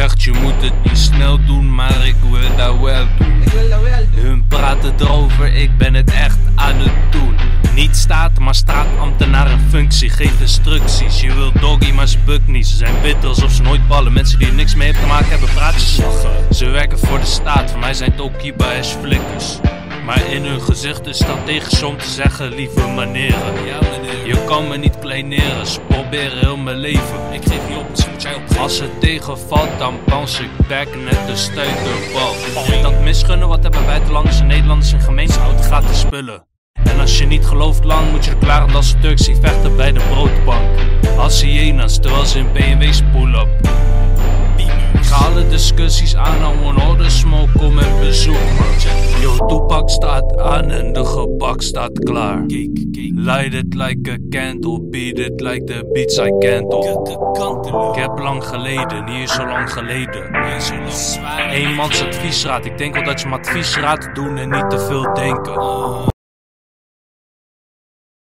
zegt je moet het niet snel doen, maar ik wil dat wel doen. Hun praten erover, ik ben het echt aan het doen. Niet staat, maar straatambtenaar in functie, geef instructies. Je wil doggy, maar ze bukt niet. Ze zijn bitter alsof ze nooit ballen. Mensen die er niks mee hebben te maken hebben praatjes. Ze werken voor de staat, voor mij zijn het ook kiba's flikkers. Maar in hun gezicht is strategisch om te zeggen, lieve maneren. Je kan me niet kleineren, ze proberen heel mijn leven. Ik geef niet op, misschien moet jij op. Als het tegenvalt, dan bounce ik back net de stuiterbal. Moet dat misgunnen, wat hebben buitenlanders en Nederlanders in gemeenschap gratis spullen. En als je niet gelooft lang, moet je er klaren als ze Turks zien vechten bij de broodbank. Als hyena's, terwijl ze in BMW's pull-up. Ik ga alle discussies aan, I want all the smoke, kom en bezoek me. Yo, Tupac staat aan en de gebak staat klaar. Light it like a candle, beat it like the beats I candle. Ik heb lang geleden, niet zo lang geleden. Eenmans adviesraad, ik denk wel dat je mijn adviesraad doen en niet te veel denken.